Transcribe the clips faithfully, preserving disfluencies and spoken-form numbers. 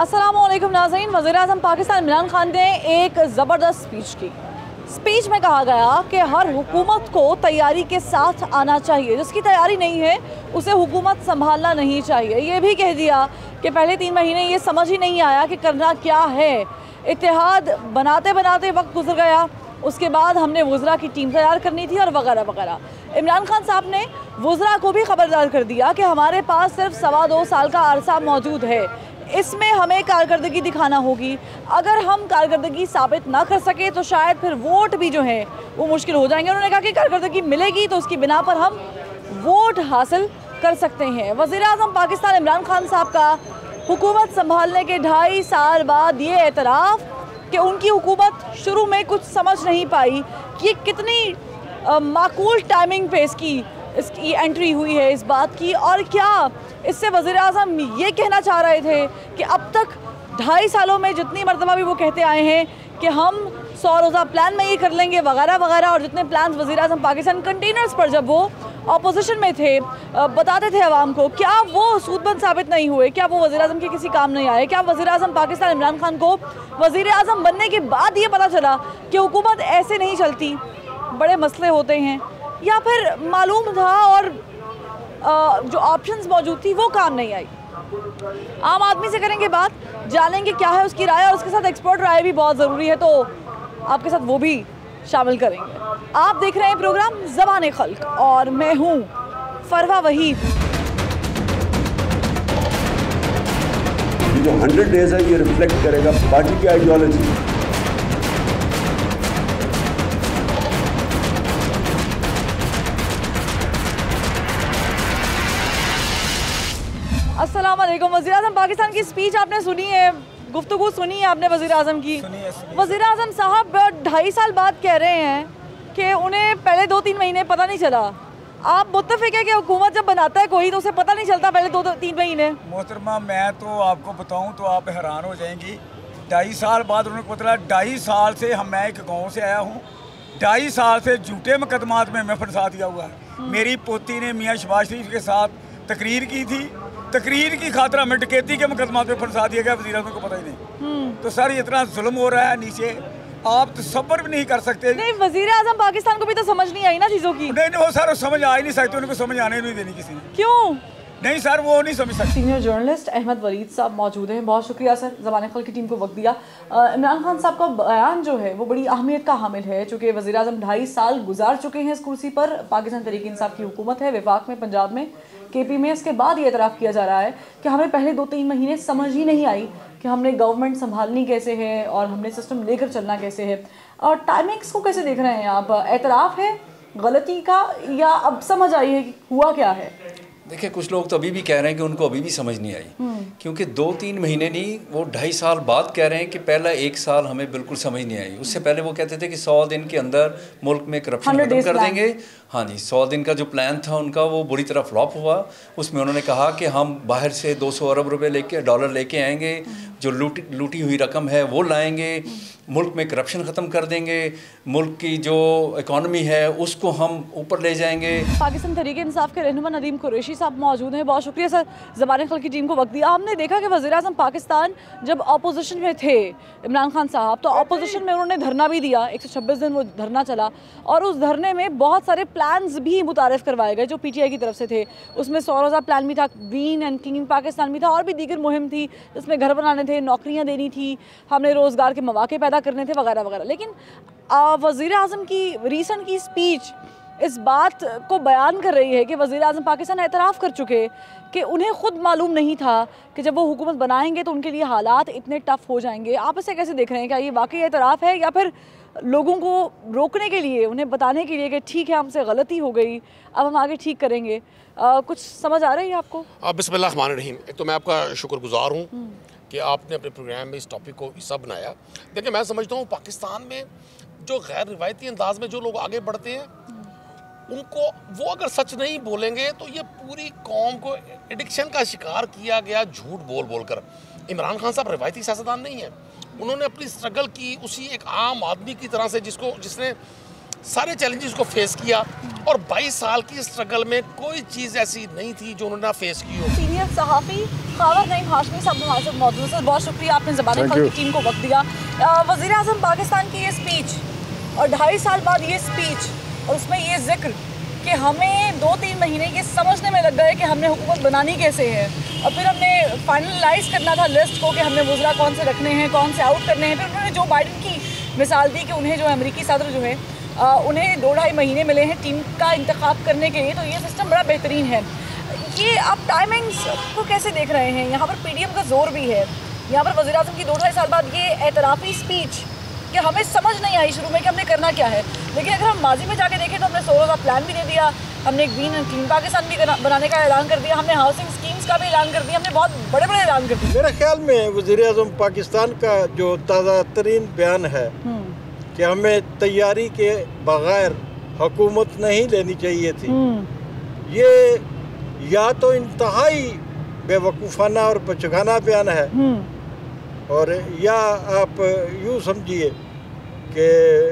अस्सलामुअलैकुम नाज़रीन। वज़ीर-ए-आज़म पाकिस्तान इमरान खान ने एक ज़बरदस्त स्पीच की। स्पीच में कहा गया कि हर हुकूमत को तैयारी के साथ आना चाहिए, जिसकी तैयारी नहीं है उसे हुकूमत संभालना नहीं चाहिए। ये भी कह दिया कि पहले तीन महीने ये समझ ही नहीं आया कि करना क्या है। इत्तेहाद बनाते बनाते वक्त गुजर गया, उसके बाद हमने वज़रा की टीम तैयार करनी थी और वगैरह वगैरह। इमरान खान साहब ने वज़रा को भी खबरदार कर दिया कि हमारे पास सिर्फ सवा दो साल का अरसा मौजूद है, इसमें हमें कारकर्दगी दिखाना होगी। अगर हम कारकर्दगी साबित ना कर सके तो शायद फिर वोट भी जो है वो मुश्किल हो जाएंगे। उन्होंने कहा कि कारकर्दगी मिलेगी तो उसकी बिना पर हम वोट हासिल कर सकते हैं। वज़ीर-ए-आज़म पाकिस्तान इमरान खान साहब का हुकूमत संभालने के ढाई साल बाद ये एतराफ़ कि उनकी हुकूमत शुरू में कुछ समझ नहीं पाई कि ये कितनी आ, माकूल टाइमिंग पे इसकी इसकी एंट्री हुई है इस बात की, और क्या इससे वज़ीर-ए-आज़म ये कहना चाह रहे थे कि अब तक ढाई सालों में जितनी मरतबा भी वो कहते आए हैं कि हम सौ रोज़ा प्लान में ये कर लेंगे वगैरह वगैरह, और जितने प्लान वज़ीर-ए-आज़म पाकिस्तान कंटेनर्स पर जब वो अपोजिशन में थे बताते थे आवाम को, क्या वो सूदबंद साबित नहीं हुए? क्या वो वज़ीर-ए-आज़म के किसी काम नहीं आए? क्या वज़ीर-ए-आज़म पाकिस्तान इमरान खान को वज़ीर-ए-आज़म बनने के बाद ये पता चला कि हुकूमत ऐसे नहीं चलती, बड़े मसले होते हैं? या फिर मालूम था और आ, जो ऑप्शंस मौजूद थी वो काम नहीं आई? आम आदमी से करेंगे बात, जानेंगे क्या है उसकी राय, और उसके साथ एक्सपर्ट राय भी बहुत ज़रूरी है, तो आपके साथ वो भी शामिल करेंगे। आप देख रहे हैं प्रोग्राम ज़बान खल्क और मैं हूँ फरवा वहीद। जो हंड्रेड डेज है ये रिफ्लेक्ट करेगा पार्टी की आइडियोलॉजी। अस्सलाम वालेकुम। वज़ीर-ए-आज़म पाकिस्तान की स्पीच आपने सुनी है, गुफ्तगू सुनी है आपने वज़ीर-ए-आज़म की। वज़ीर-ए-आज़म साहब ढाई साल बाद कह रहे हैं कि उन्हें पहले दो तीन महीने पता नहीं चला। आप मुत्तफ़िक है कि हुकूमत जब बनाता है कोई तो उसे पता नहीं चलता पहले दो, दो तीन महीने? मोहतरमा, मैं तो आपको बताऊं तो आप हैरान हो जाएंगी। ढाई साल बाद उन्होंने पता चला। ढाई साल से हम मैं एक गाँव से आया हूँ, ढाई साल से झूठे मुकदमात में मैं फंसा दिया हुआ है। मेरी पोती ने मियाँ शहबाज शरीफ के साथ तकरीर की थी, तकरीर की खातिर हमें डकैती के मुकदमा पे फंसा दिया गया, वज़ीर-ए-आज़म को पता ही नहीं। तो सर इतना जुल्म हो रहा है नीचे, आप तो सब्र भी नहीं कर सकते। नहीं, वज़ीर-ए-आज़म पाकिस्तान को भी तो समझ नहीं आई ना चीज़ों की। नहीं नहीं वो सर समझ आ ही नहीं सकते, उनको समझ आने नहीं देनी किसी ने। क्यों? नहीं सर वो नहीं समझ सकते। सीनियर जर्नलिस्ट अहमद वलीद साहब मौजूद हैं। बहुत शुक्रिया सर, ज़बान खल्क की टीम को वक्त दिया। इमरान खान साहब का बयान जो है वो बड़ी अहमियत का हामिल है, चूँकि वज़ीर-ए-आज़म ढाई साल गुजार चुके हैं इस कुर्सी पर। पाकिस्तान तहरीक इंसाफ की हुकूमत है वफाक में, पंजाब में, के पी में। इसके बाद ये एतराफ़ किया जा रहा है कि हमें पहले दो तीन महीने समझ ही नहीं आई कि हमने गवर्नमेंट संभालनी कैसे है और हमने सिस्टम लेकर चलना कैसे है। और टाइमिंग्स को कैसे देख रहे हैं आप? एतराफ़ है गलती का या अब समझ आई है कि हुआ क्या है? देखिए, कुछ लोग तो अभी भी कह रहे हैं कि उनको अभी भी समझ नहीं आई, क्योंकि दो तीन महीने नहीं, वो ढाई साल बाद कह रहे हैं कि पहला एक साल हमें बिल्कुल समझ नहीं आई। उससे पहले वो कहते थे कि सौ दिन के अंदर मुल्क में करप्शन खत्म कर देंगे। हाँ जी, सौ दिन का जो प्लान था उनका वो बुरी तरह फ्लॉप हुआ। उसमें उन्होंने कहा कि हम बाहर से दो सौ अरब रुपए लेके डॉलर लेके आएंगे, जो लूटी लूटी हुई रकम है वो लाएंगे, मुल्क में करप्शन ख़त्म कर देंगे, मुल्क की जो इकॉनमी है उसको हम ऊपर ले जाएंगे। पाकिस्तान तहरीक इंसाफ के रहनुमा नदीम कुरैशी साहब मौजूद हैं। बहुत शुक्रिया सर, ज़बान खल्क की टीम को वक्त दिया। हमने देखा कि वज़ीर-ए-आज़म पाकिस्तान जब अपोजिशन में थे इमरान खान साहब, तो अपोजिशन में उन्होंने धरना भी दिया, एक सौ छब्बीस दिन वो धरना चला, और उस धरने में बहुत सारे प्लान्स भी मुतारिफ़ करवाए गए जो पी टी आई की तरफ से थे। उसमें सौ रोज़ा प्लान भी था, ग्रीन एंड क्लीन पाकिस्तान भी था, और भी दीगर मुहिम थी जिसमें घर बनाने थे, नौकरियाँ देनी थी, हमने रोज़गार के मौके पैदा करने थे वगैरह वगैरह। लेकिन वज़ीर-ए-आज़म की रीसेंट की स्पीच इस बात को बयान कर रही है कि वज़ीर-ए-आज़म पाकिस्तान एतराफ़ कर चुके कि उन्हें ख़ुद मालूम नहीं था कि जब वो हुकूमत बनाएंगे तो उनके लिए हालात इतने टफ़ हो जाएंगे। आप इसे कैसे देख रहे हैं? क्या ये वाकई एतराफ़ है या फिर लोगों को रोकने के लिए, उन्हें बताने के लिए कि ठीक है हमसे गलती हो गई, अब हम आगे ठीक करेंगे? आ, कुछ समझ आ रही है आपको? बिस्मिल्लाह रहमान रहीम। एक तो मैं आपका शुक्रगुजार हूँ कि आपने अपने प्रोग्राम में इस टॉपिक को हिस्सा बनाया। देखिए, मैं समझता हूँ पाकिस्तान में जो गैर रिवायती अंदाज में जो लोग आगे बढ़ते हैं उनको, वो अगर सच नहीं बोलेंगे तो ये पूरी कौम को एडिक्शन का शिकार किया गया झूठ बोल बोल कर। इमरान खान साहब रिवायती सियासतदान नहीं है, उन्होंने अपनी स्ट्रगल की उसी एक आम आदमी की तरह से, जिसको जिसने सारे चैलेंजेस को फेस किया और बाईस साल की स्ट्रगल में कोई चीज़ ऐसी नहीं थी जो उन्होंने फेस की हो। सीनियर सहाफ़ी खावर नईम हाशमी साहब हमारे साथ मौजूद है। बहुत शुक्रिया आपने ज़बान खल की टीम को वक्त दिया। वज़ीर आज़म पाकिस्तान की ये स्पीच और ढाई साल बाद ये स्पीच और उसमें ये जिक्र कि हमें दो तीन महीने ये समझने में लग गए कि हमने हुकूमत बनानी कैसे है और फिर हमने फाइनलाइज करना था लिस्ट को कि हमने वज़रा कौन से रखने हैं, कौन से आउट करने हैं। फिर उन्होंने जो बाइडन की मिसाल दी कि उन्हें जो अमेरिकी सदर जो है आ, उन्हें दो ढाई महीने मिले हैं टीम का इंतखाब करने के लिए, तो ये सिस्टम बड़ा बेहतरीन है। ये आप टाइमिंग्स को कैसे देख रहे हैं? यहाँ पर पी डी एम का जोर भी है, यहाँ पर वज़ीर आज़म की दो ढाई साल बाद ये एतराफ़ी स्पीच कि हमें समझ नहीं आई शुरू में कि हमने करना क्या है, लेकिन अगर हम माजी में जाके देखें तो हमने सोलह का प्लान भी दे दिया, हमने एक ग्रीन क्लीन पाकिस्तान भी बनाने का ऐलान कर दिया, हमने हाउसिंग स्कीम्स का भी ऐलान कर दिया, हमने बहुत बड़े बड़े ऐलान कर दिए। मेरे ख्याल में वज़ीर आज़म पाकिस्तान का जो ताज़ा तरीन बयान है कि हमें तैयारी के बगैर हुकूमत नहीं लेनी चाहिए थी, ये या तो इंतहाई बेवकूफ़ाना और बचगाना बयान है और या आप यूँ समझिए कि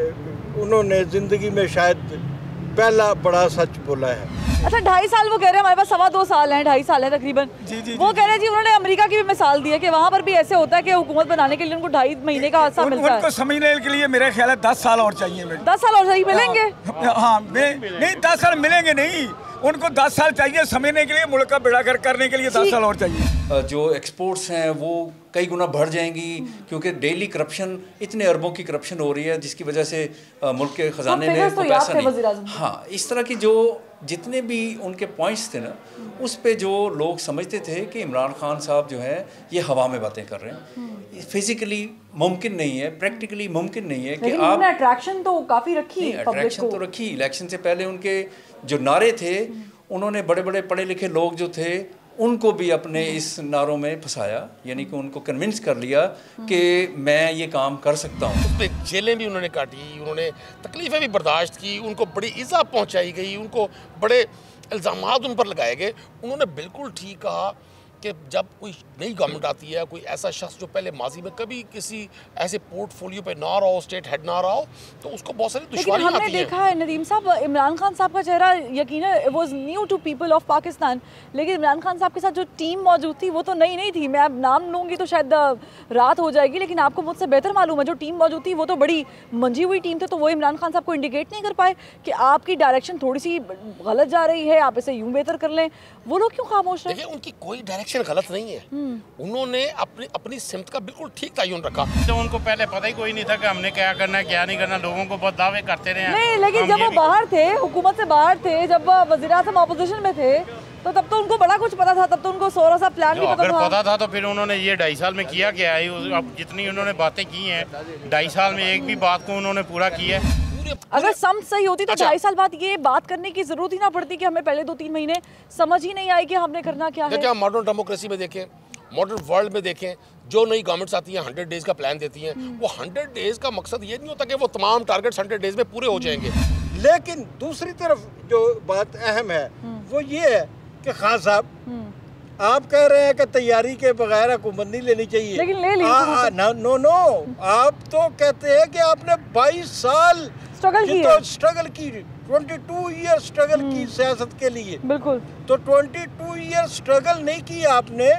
उन्होंने ज़िंदगी में शायद पहला बड़ा सच बोला है। अच्छा, ढाई साल वो कह रहे हैं, हमारे पास सवा दो साल हैं, ढाई साल है तकरीबन। जी, जी, वो कह रहे हैं जी उन्होंने अमेरिका की भी मिसाल दी है कि वहाँ पर भी ऐसे होता है कि हुकूमत बनाने के लिए उनको ढाई महीने का अरसा मिलता है। उनको समझने के लिए मेरा ख्याल है दस साल और चाहिए। दस साल और चाहिए मिलेंगे? हाँ, नहीं दस साल मिलेंगे नहीं, उनको दस साल चाहिए समझने के लिए, मुल्क का बेड़ा गर्क करने के लिए दस साल और चाहिए। जो एक्सपोर्ट्स हैं वो कई गुना बढ़ जाएंगी क्योंकि डेली करप्शन, इतने अरबों की करप्शन हो रही है जिसकी वजह से मुल्क के ख़जाने में तो पैसा नहीं। नहीं। हाँ, इस तरह की जो जितने भी उनके पॉइंट्स थे ना, उस पे जो लोग समझते थे कि इमरान खान साहब जो है ये हवा में बातें कर रहे हैं, फिजिकली मुमकिन नहीं है, प्रैक्टिकली मुमकिन नहीं है कि आप अट्रैक्शन तो काफ़ी रखी, अट्रैक्शन तो रखी। इलेक्शन से पहले उनके जो नारे थे, उन्होंने बड़े बड़े पढ़े लिखे लोग जो थे उनको भी अपने इस नारों में फंसाया, यानी कि उनको कन्विंस कर लिया कि मैं ये काम कर सकता हूँ। उस पर जेलें भी उन्होंने काटी, उन्होंने तकलीफ़ें भी बर्दाश्त की, उनको बड़ी इज़ा पहुँचाई गई, उनको बड़े इल्ज़ामात उन पर लगाए गए। उन्होंने बिल्कुल ठीक कहा कि जब कोई नई गवर्नमेंट आती है, कोई ऐसा शख्स जो पहले माजी में कभी किसी ऐसे पोर्टफोलियो पे ना रहा हो, स्टेट हेड ना रहा हो, तो उसको बहुत सारी दुश्वारियां आती हैं। हमने देखा है नदीम साहब, इमरान खान साहब का चेहरा यकीनन was new to people of Pakistan, लेकिन इमरान खान साहब के साथ जो टीम मौजूद थी वो तो नई नहीं थी। मैं अब नाम लूँगी तो शायद रात हो जाएगी, लेकिन आपको मुझसे बेहतर मालूम है जो टीम मौजूद थी वो तो बड़ी मंजी हुई टीम थी, तो वो इमरान खान साहब को इंडिकेट नहीं कर पाए कि आपकी डायरेक्शन थोड़ी सी गलत जा रही है, आप इसे यूँ बेहतर कर लें। वो लोग क्यों खामोश रहे? देखिए, उनकी कोई डायरेक्शन गलत नहीं है, उन्होंने अपनी अपनी सिमत का बिल्कुल ठीक तयन रखा। तो उनको पहले पता ही कोई नहीं था कि हमने क्या करना है क्या नहीं करना, लोगों को बहुत दावे करते रहे। नहीं, लेकिन जब वो बाहर थे, हुकूमत से बाहर थे, जब वज़ीर आज़म ऑपोजिशन में थे, तो तब तो उनको बड़ा कुछ पता था, तब तो उनको सोलह सा प्लान भी पता था। पता था तो फिर उन्होंने ये ढाई साल में किया क्या है? अब जितनी उन्होंने बातें की हैं ढाई साल में एक भी बात को उन्होंने पूरा किया है। अगर समझ सही होती तो ढाई साल बाद ये बात करने की जरूरत ही ना पड़ती कि हमें पहले दो तीन महीने समझ ही नहीं आई कि हमने करना क्या है। देखिए, मॉडर्न डेमोक्रेसी में देखें, मॉडर्न वर्ल्ड में देखें, जो नई गवर्नमेंट्स आती हैं हंड्रेड डेज का प्लान देती हैं, वो हंड्रेड डेज का मकसद ये नहीं होता कि वो तमाम टारगेट्स हंड्रेड डेज में पूरे हो जाएंगे। लेकिन दूसरी तरफ जो बात अहम है वो ये है कि खान साहब आप कह रहे हैं कि तैयारी के बगैर हुकूमत नहीं लेनी चाहिए, लेकिन ले ली। नो नो आप तो कहते हैं कि आपने बाईस साल स्ट्रगल की, तो स्ट्रगल की, बाईस ईयर स्ट्रगल की सियासत के लिए। बिल्कुल। तो बाईस ईयर स्ट्रगल नहीं किया आपने,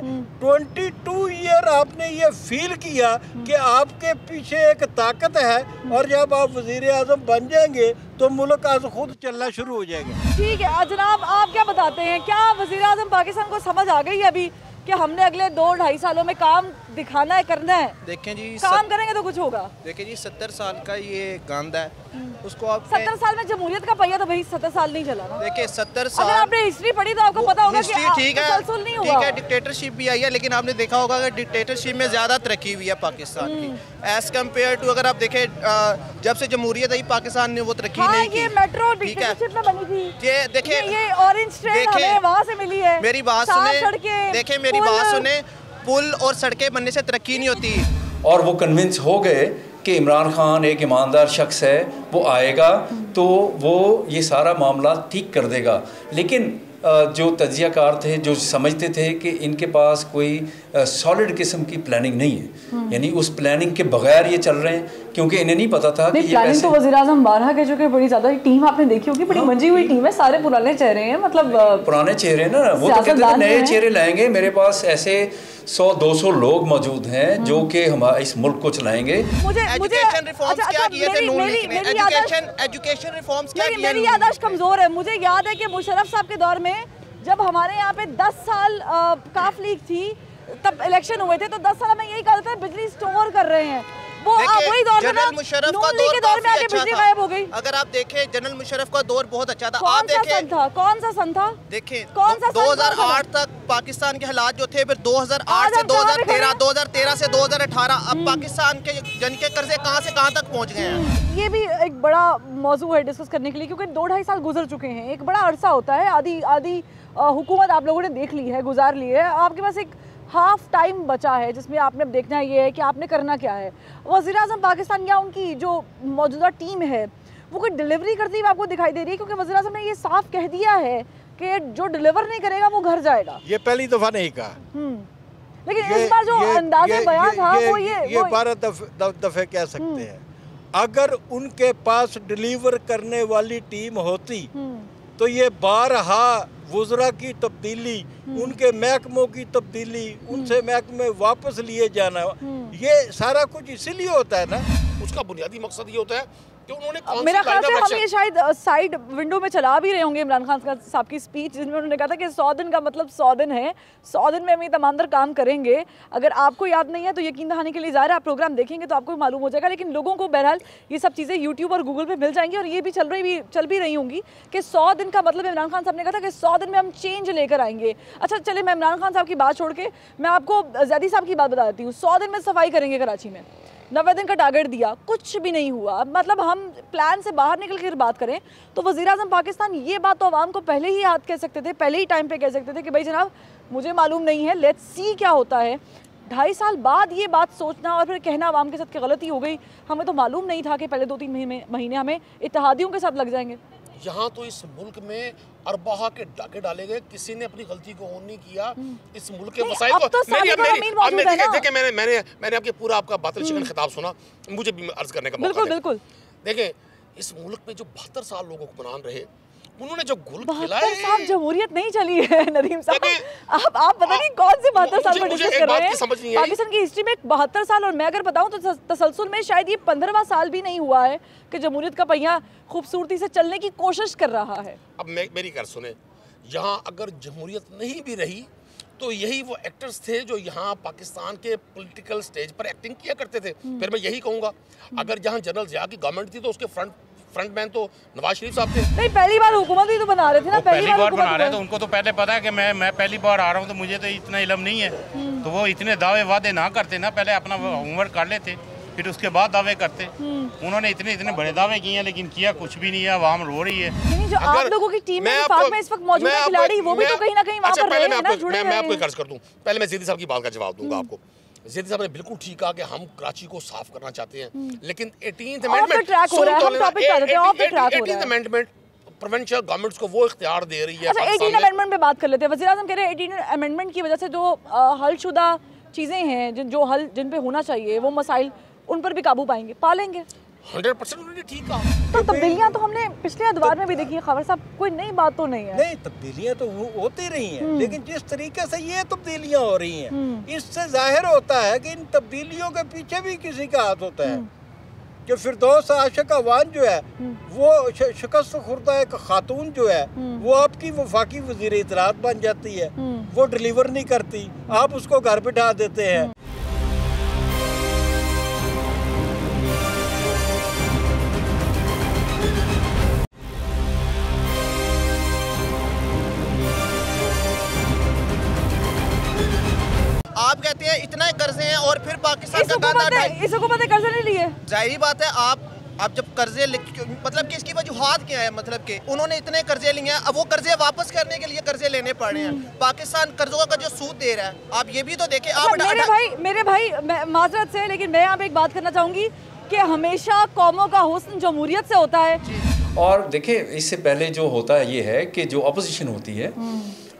बाईस ईयर आपने ये फील किया कि आपके पीछे एक ताकत है और जब आप वजीर आज़म बन जाएंगे तो मुल्क आज खुद चलना शुरू हो जाएगा। ठीक है जनाब, आप क्या बताते हैं, क्या वजीर आज़म पाकिस्तान को समझ आ गई है अभी कि हमने अगले दो ढाई सालों में काम दिखाना है, करना है? देखें जी, काम करेंगे तो कुछ होगा। देखें जी, सत्तर साल का ये गांध है, उसको आप सत्तर साल में जमहूरियत का पहिया तो भाई सत्तर साल नहीं चला ना। देखिए सत्तर साल, अगर आपने हिस्ट्री पढ़ी तो आपको पता होगा कि ठीक है, नहीं हुआ। ठीक है, डिक्टेटरशिप भी आई है, लेकिन आपने देखा होगा कि डिक्टेटरशिप में ज्यादा तरक्की हुई है पाकिस्तान की एज कम्पेयर टू, अगर आप देखें जब से जमहूरियत आई पाकिस्तान ने वो तरक्की नहीं की। ये मेट्रो डिक्टेटरशिप में बनी थी। ये देखिए, ये ऑरेंज ट्रेन हमें वहाँ से मिली है। मेरी बात सुने, देखिए मेरी बात सुने, पुल और सड़कें बनने से तरक्की नहीं होती। और वो कन्विंस हो गए कि इमरान खान एक ईमानदार शख्स है, वो आएगा तो वो ये सारा मामला ठीक कर देगा। लेकिन जो तज्जियाकार थे, जो समझते थे कि इनके पास कोई सॉलिड किस्म की प्लानिंग नहीं है, यानी उस प्लानिंग के बगैर ये चल रहे हैं क्योंकि इन्हें नहीं पता था कि ये प्लानिंग पैसे तो वज़ीर आज़म बारह के चुके, बड़ी ज़्यादा टीम आपने देखी होगी, बड़ी मंजी हुई टीम है, सारे पुराने चेहरे हैं, मतलब पुराने चेहरे ना, वो तो कहते थे नए चेहरे लाएंगे। मेरे पास ऐसे सौ दो सौ लोग मौजूद हैं जो कि हमारे इस मुल्क को चलाएंगे। मुझे एजुकेशन रिफॉर्म्स क्या किए थे नून लीग ने? एजुकेशन एजुकेशन रिफॉर्म्स क्या किए? मेरी याददाश्त कमजोर है। मुझे याद है कि मुशर्रफ साहब के दौर में जब हमारे यहाँ पे दस साल काफ लीग थी, तब इलेक्शन हुए थे, तो दस साल में यही कहा था बिजली स्टोर कर रहे हैं। वो वही दौर में जनरल मुशर्रफ का दौर के दौर में आके बिजली गायब हो गई। अगर आप देखें जनरल मुशर्रफ का दौर बहुत अच्छा था। कौन आप सा देखें सन था? कौन सा सन था? देखें कौन सा दो हज़ार आठ तक पाकिस्तान के हालात जो थे, फिर दो हज़ार आठ से दो हज़ार तेरह, दो हज़ार तेरह से दो हज़ार अठारह, अब पाकिस्तान के जन के कर्जे कहां से कहां तक पहुंच गए हैं। ये भी एक बड़ा मौजू है डिस्कस करने के लिए, क्योंकि दो ढाई साल गुजर चुके हैं। एक बड़ा अरसा होता है, आधी आधी हुकूमत आप लोगों ने देख ली है, गुजार ली है। आपके पास एक हाफ टाइम बचा है जिसमें आपने अब देखना ये है कि आपने करना क्या है। वज़ीर आज़म पाकिस्तान या उनकी जो मौजूदा टीम है वो कोई डिलीवरी करती हुई आपको दिखाई दे रही है? क्योंकि वज़ीर आज़म ने ये साफ कह दिया है कि जो डिलीवर नहीं करेगा वो घर जाएगा। ये पहली दफा नहीं कहा, लेकिन इस बार जो अंदाज़े बयान था वो ये ये बारह दफे कह सकते हैं। अगर उनके पास डिलीवर करने वाली टीम होती तो ये बारहा वुज़रा की तब्दीली, उनके महकमों की तब्दीली, उनसे महकमे वापस लिए जाना, ये सारा कुछ इसीलिए होता है ना। उसका बुनियादी मकसद ये होता है कि उन्होंने मेरा ख्याल से हम ये शायद साइड विंडो में चला भी रहे होंगे इमरान खान साहब की स्पीच, जिसमें उन्होंने कहा था कि सौ दिन का मतलब सौ दिन है, सौ दिन में हम ये तमाम काम करेंगे। अगर आपको याद नहीं है तो यकीन दहानी के लिए ज़ाहिर है आप प्रोग्राम देखेंगे तो आपको मालूम हो जाएगा। लेकिन लोगों को बहरहाल ये सब चीज़ें यूट्यूब और गूगल पे मिल जाएंगी और ये भी चल रही भी चल भी रही होंगी कि सौ दिन का मतलब इमरान खान साहब ने कहा था कि सौ दिन में हम चेंज लेकर आएंगे। अच्छा चले, मैं इमरान खान साहब की बात छोड़ के मैं आपको ज़ैदी साहब की बात बता देती हूँ। सौ दिन में सफाई करेंगे कराची में, नब्बे दिन का टारगेट दिया, कुछ भी नहीं हुआ। मतलब हम प्लान से बाहर निकल कर बात करें तो वज़ीर आज़म पाकिस्तान ये बात तो आवाम को पहले ही याद कह सकते थे, पहले ही टाइम पे कह सकते थे कि भाई जनाब मुझे मालूम नहीं है, लेट्स सी क्या होता है। ढाई साल बाद ये बात सोचना और फिर कहना आवाम के साथ की गलती हो गई। हमें तो मालूम नहीं था कि पहले दो तीन महीने महीने हमें इत्तेहादियों के साथ लग जाएंगे। यहाँ तो इस मुल्क में अरबाहा के डाके डाले गए, किसी ने अपनी गलती को ऑन नहीं किया। इस मुल्क के मसाइल को तो मेरी, मेरी, अब मैं देखिए देखिए मैंने मैंने मैंने आपके पूरा आपका बातिल शिकन खिताब सुना, मुझे भी अर्ज करने का मौका बिल्कुल बिल्कुल देखें, इस मुल्क में जो बहत्तर साल लोगों को हुक्मरान रहे, उन्होंने जो गुल खिलाए। साहब जमहूरियत नहीं चली है नदीम साहब, आप आप पता नहीं कौन से बहत्तर साल में डिस्कस कर रहे हैं। पाकिस्तान की हिस्ट्री में बहत्तर साल, और मैं अगर बताऊं तो तसलसल में शायद ये पंद्रहवां साल भी नहीं हुआ है कि जमहूरियत का पहिया खूबसूरती से चलने की कोशिश कर रहा है। अब मैं मेरी कर सुने, यहाँ अगर जमहूरियत नहीं भी रही तो यही वो एक्टर्स थे जो यहाँ पाकिस्तान के पॉलिटिकल स्टेज पर एक्टिंग किया करते थे। फिर मैं यही कहूँगा, अगर जहाँ जनरल ज़िया की गवर्नमेंट थी तो उसके फ्रंट फ्रंट मैन तो नवाज शरीफ साहब थे। नहीं, पहली बार हुकूमत ही तो बना रहे थे ना, पहली, पहली बार बना रहे हैं तो उनको तो पहले पता है कि मैं मैं पहली बार आ रहा हूँ, तो मुझे तो इतना इल्म नहीं है, तो वो इतने दावे वादे ना करते ना, पहले अपना होमवर्क कर लेते फिर उसके बाद दावे करते। उन्होंने इतने इतने बड़े दावे किए हैं लेकिन किया कुछ भी नहीं है, आवाम रो रही है। जो आप लोगों की टीम में में इस वक्त मौजूद है खिलाड़ी, वो भी तो कहीं ना कहीं वहां पर रहे हैं ना, जुड़े हैं। मैं आपको कर्ज कर दूं, पहले मैं ज़ैदी साहब की बात का जवाब दूंगा आपको। ज़ैदी साहब ने बिल्कुल ठीक कहा कि हम कराची को साफ करना चाहते हैं, लेकिन eighteenth amendment amendment provincial governments को वो इख्तियार दे रही है। अच्छा, एटीन अमेंडमेंट पे बात कर लेते हैं। वज़ीर आज़म कह रहे हैं एटीन अमेंडमेंट की वजह से जो हलशुदा चीज़ें हैं, जिन जो हल जिन पे होना चाहिए, वो मसाइल उन पर भी काबू पाएंगे, पालेंगे। हंड्रेड परसेंट उन्होंने ठीक कहा। तो तब्दीलियां तो हमने पिछले अदवार में भी देखी है खबर साहब, कोई नई बात तो नहीं है। नहीं, तब्दीलियां तो होती रही हैं, लेकिन जिस तरीके से ये तब्दीलियां हो रही हैं, इससे जाहिर होता है कि इन तब्दीलियों के पीछे भी किसी का हाथ होता है। कि फिरदौस आशिक अवान जो है वो शिकस्त खुर्दा एक खातून जो है वो आपकी वफाकी वजीर इत्तलात बन जाती है, वो डिलीवर नहीं करती, आप उसको घर बिठा देते हैं। आप कहते हैं इतना कर्जे हैं और फिर पाकिस्तान का गाना इस हुकूमत ने कर्जे नहीं लिए। जाहिर बात है, आप आप जब कर्जे मतलब कि इसकी वजूहात क्या है, मतलब कि उन्होंने इतने कर्जे लिए हैं, अब वो कर्जे वापस करने के लिए कर्जे लेने पड़ रहे हैं। पाकिस्तान कर्जों का जो सूद दे रहा है, आप ये भी तो देखें। आप मेरे भाई मेरे भाई माजरत से, लेकिन मैं यहाँ पे एक बात करना चाहूँगी कि हमेशा कौमों का हुस्न जमहूरियत से होता है। और देखिए, इससे पहले जो होता है ये है कि जो अपोजिशन होती है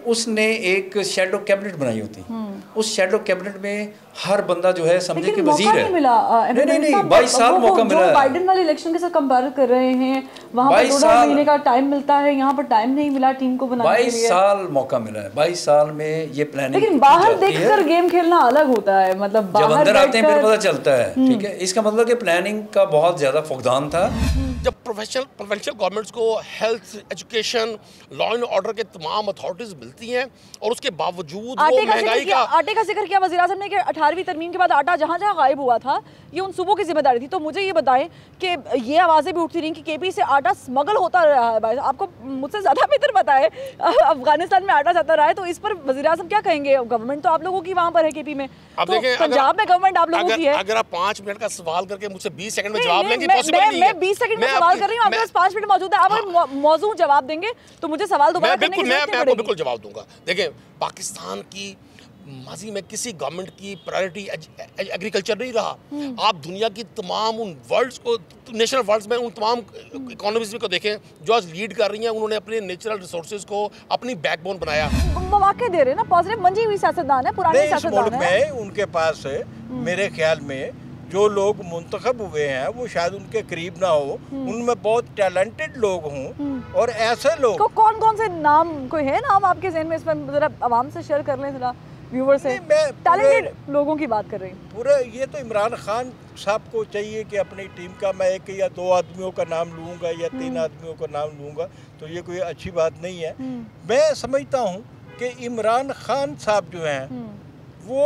उसने एक शैडो कैबिनेट बनाई होती, उस शैडो कैबिनेट में हर बंदा जो है समझे कि वजीर है। मिला, नहीं नहीं नहीं बाईस साल मौका मिला है। बाइडेन वाले इलेक्शन के साथ कंपेयर कर रहे हैं, वहाँ पर दो महीने का टाइम मिलता है, यहाँ पर टाइम नहीं मिला टीम को बनाने के लिए। बाईस साल मौका मिला है, बाईस साल में ये प्लानिंग। लेकिन बाहर देखकर गेम खेलना अलग होता है, मतलब जब अंदर आते हैं फिर पता चलता है। ठीक है, इसका मतलब कि प्लानिंग का बहुत ज्यादा फुकदान था। जब प्रोफेशनल प्रोविंशियल गवर्नमेंट्स को health, education, law and order के तमाम अथॉरिटीज मिलती हैं और उसके बावजूद वो महंगाई का आटे का जिक्र किया वज़ीर आज़म ने कि अठारहवीं तरमीम के बाद आटा जहाँ जहाँ गायब हुआ था ये उन सूबों की जिम्मेदारी थी। तो मुझे ये बताएं कि ये आवाज़ें भी उठती रहीं कि केपी से आटा स्मगल होता रहा है। भाई आपको मुझसे ज़्यादा बेहतर पता है, अफगानिस्तान में आटा जाता रहा है, तो इस पर वज़ीर आज़म क्या कहेंगे? गवर्नमेंट तो आप लोगों की वहाँ पर है केपी में, तो पंजाब में गवर्नमेंट आप लोगों की है। अगर आप पाँच मिनट का सवाल करके मुझसे बीस सेकंड में जवाब लेंगे, मैं बीस सेकंड में सवाल कर रही हूँ, आपके पास पाँच मिनट मौजूद है, आप मौजूद जवाब देंगे तो मुझे सवाल दोबारा करने की जरूरत नहीं पड़ेगी। मैं बिल्कुल जवाब दूंगा। देखिए, पाकिस्तान की माजी में किसी गवर्नमेंट की प्रायोरिटी एग्रीकल्चर नहीं रहा। आप दुनिया की तमाम उन वर्ल्ड्स को, नेशनल वर्ल्ड्स में उन तमाम इकोनॉमीज को देखें जो आज लीड कर रही हैं, उन्होंने अपने नेचुरल रिसोर्सेज को अपनी बैकबोन बनाया। मौके दे रहे हैं ना, पॉजिटिव मंजी हुई सियासतदान है, पुराने सियासतदान है। उनके पास मेरे ख्याल में जो लोग मुंतखब हुए हैं वो शायद उनके करीब ना हो, उनमें बहुत टैलेंटेड लोग हों और ऐसे लोग। तो कौन कौन से नाम कोई है नाम आपके ज़हन में, इस पर जरा आवाम से शेयर कर लें, जरा व्यूअर से। टैलेंटेड लोगों की बात कर रही हूँ पूरे। ये तो इमरान खान साहब को चाहिए कि अपनी टीम का मैं एक या दो आदमियों का नाम लूँगा या तीन आदमियों का नाम लूँगा, तो ये कोई अच्छी बात नहीं है। मैं समझता हूँ कि इमरान खान साहब जो हैं वो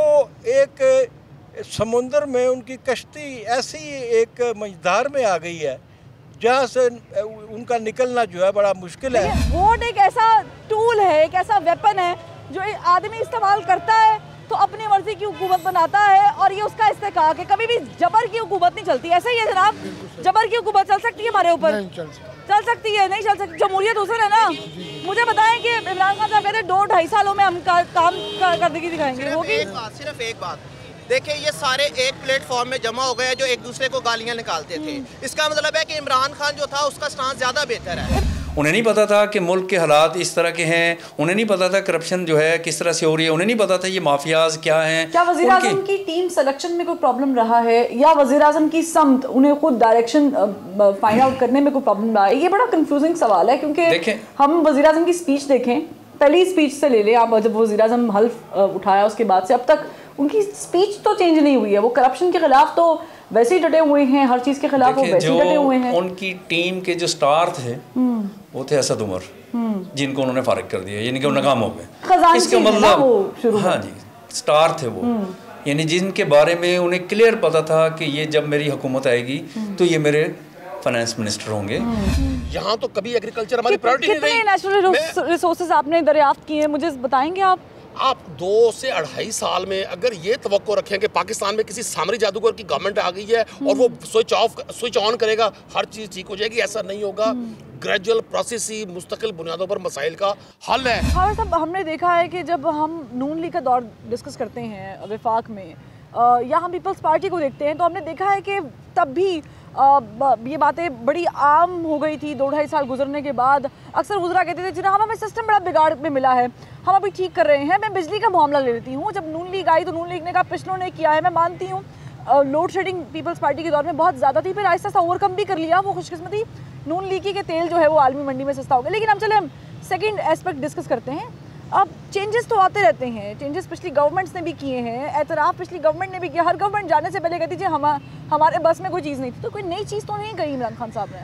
एक समुंदर में, उनकी कश्ती ऐसी एक मझधार में आ गई है जहाँ से उनका निकलना जो है बड़ा मुश्किल है। वोट एक ऐसा टूल है, एक ऐसा वेपन है जो एक आदमी इस्तेमाल करता है तो अपनी मर्जी की हुकूमत बनाता है, और ये उसका इस्तेकाक है। कभी भी जबर की हुकूमत नहीं चलती। ऐसा ही है जनाब, जबर की हुकूमत चल सकती है हमारे ऊपर? चल, चल सकती है? नहीं चल सकती। जमहूरियत उसे है ना। मुझे बताएं कि इमरान खान साहब कहते हैं दो ढाई सालों में हम का, काम करदगी दिखाएंगे। वो भी सिर्फ एक बात, देखिए ये सारे एक प्लेटफॉर्म में जमा हो गए जो एक दूसरे को गालियां निकालते थे। इसका मतलब है कि इमरान खान जो था उसका स्टांस ज़्यादा बेहतर है। उन्हें नहीं पता था कि मुल्क के हालात इस तरह के हैं, उन्हें नहीं पता था करप्शन जो है किस तरह से हो रही है, उन्हें नहीं पता था ये माफियाज क्या हैं। क्या वज़ीर आज़म की टीम सिलेक्शन में कोई प्रॉब्लम रहा है, या वज़ीर आज़म की समत, उन्हें खुद डायरेक्शन फाइंड आउट करने में कोई प्रॉब्लम रहा है? ये बड़ा कंफ्यूजिंग सवाल है, क्योंकि हम वज़ीर आज़म की स्पीच देखें, पहली स्पीच से ले लें आप, जब वज़ीर आज़म हल्फ उठाया उसके बाद से अब तक उनकी स्पीच तो चेंज नहीं हुई है। वो करप्शन के खिलाफ तो वैसे ही डटे हुए हैं, हर चीज़ के खिलाफ वो वैसे ही डटे हुए हैं। उनकी टीम के जो स्टार थे वो थे असद उमर, जिनको उन्होंने फारिग कर दिया, यानी कि वो नाकाम हो गए। इसका मतलब हाँ जी, स्टार थे वो, यानी जिनके बारे में उन्हें क्लियर पता था कि ये जब मेरी हुकूमत आएगी तो ये मेरे फाइनेंस मिनिस्टर होंगे। यहाँ तो कभी एग्रीकल्चर हमारी प्रायोरिटी नहीं रही। कितने नेचुरल रिसोर्सेज आपने दरियाफ्त किए, मुझे बताएंगे आप? आप दो से अढ़ाई साल में अगर ये तवक्को रखें कि पाकिस्तान में किसी सामरी जादूगर की गवर्नमेंट आ गई है और वो स्विच ऑफ स्विच ऑन करेगा हर चीज़ ठीक हो जाएगी, ऐसा नहीं होगा। ग्रेजुअल प्रोसेस ही मुस्तकिल बुनियादों पर मसाइल का हल है। हाँ साहब, हमने देखा है कि जब हम नून लीग का दौर डिस्कस करते हैं वफाक में या हम पीपल्स पार्टी को देखते हैं, तो हमने देखा है कि तब भी आ, ये बातें बड़ी आम हो गई थी। दो ढाई साल गुजरने के बाद अक्सर गुजरा कहते थे जिन्हें हम हमें सिस्टम बड़ा बिगाड़ में मिला है, हम अभी ठीक कर रहे हैं। मैं बिजली का मामला ले लेती हूँ, जब नून लीग आई तो नून लीग ने कहा पिछलों ने किया है, मैं मानती हूँ लोड शेडिंग पीपल्स पार्टी के दौर में बहुत ज़्यादा थी, फिर आहिस्ता आहिस्ता ओवरकम भी कर लिया। वो खुशकिस्मती नून लीग के तेल जो है वो आलमी मंडी में सस्ता हो गया। लेकिन हम चले हम सेकेंड एस्पेक्ट डिस्कस करते हैं। अब चेंजेस तो आते रहते हैं, चेंजेस पिछली गवर्नमेंट्स ने भी किए हैं, एतराफ़ पिछली गवर्नमेंट ने भी किया। हर गवर्नमेंट जाने से पहले कहती थी हम हमारे बस में कोई चीज़ नहीं थी, तो कोई नई चीज़ तो नहीं कही इमरान खान साहब ने।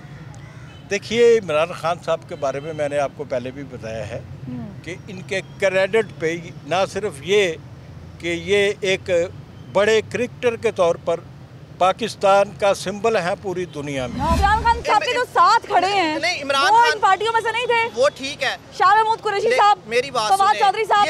देखिए, इमरान खान साहब के बारे में मैंने आपको पहले भी बताया है कि इनके क्रेडिट पे ना सिर्फ ये कि ये एक बड़े क्रिकेटर के तौर पर पाकिस्तान का सिंबल है पूरी दुनिया में। इमरान खान साहब के जो साथ खड़े हैं नहीं, इमरान वो खान इन पार्टियों में से नहीं थे। वो ठीक है, शाह महमूद कुरैशी साहब, मेरी बात फवाद चौधरी साहब,